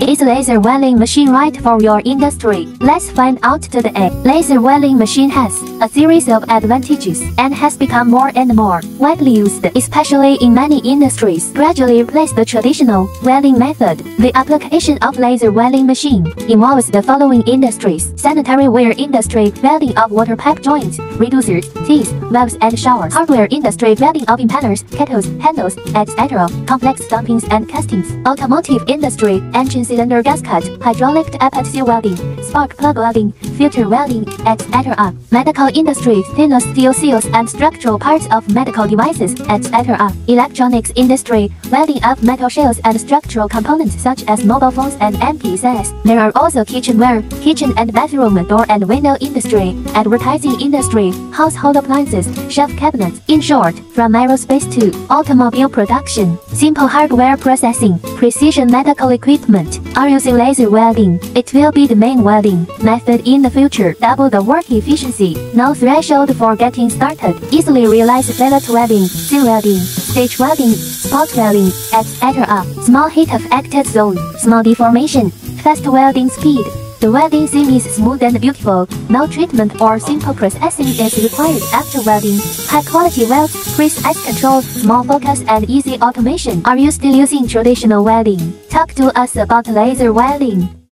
Is laser welding machine right for your industry? Let's find out today. Laser welding machine has a series of advantages and has become more and more widely used, especially in many industries. Gradually replace the traditional welding method. The application of laser welding machine involves the following industries: sanitary ware industry, welding of water pipe joints, reducers, teeth, valves and showers; hardware industry, welding of impellers, kettles, handles, etc., complex stampings and castings; automotive industry, engine cylinder gasket, hydraulic epoxy welding, spark plug welding, filter welding, etc. Medical industry, stainless steel seals and structural parts of medical devices, etc. Electronics industry, welding of metal shells and structural components such as mobile phones and MPCs. There are also kitchenware, kitchen and bathroom door and window industry, advertising industry, household appliances, shelf cabinets. In short, from aerospace to automobile production, simple hardware processing, precision medical equipment are using laser welding. It will be the main welding method in the future. Double the work efficiency. No threshold for getting started. Easily realize fillet welding, seam welding, stage welding, spot welding, etc. Small heat affected zone, small deformation, fast welding speed. The welding seam is smooth and beautiful. No treatment or simple processing is required after welding. High-quality welds, precise control, small focus, and easy automation. Are you still using traditional welding? Talk to us about laser welding.